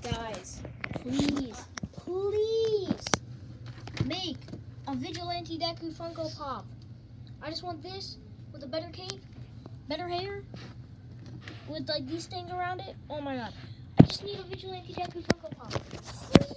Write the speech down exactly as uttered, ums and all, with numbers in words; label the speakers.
Speaker 1: Guys, please, please make a vigilante deku Funko Pop. I just want this with a better cape, better hair, with like these things around it. Oh my god. I just need a vigilante deku Funko Pop.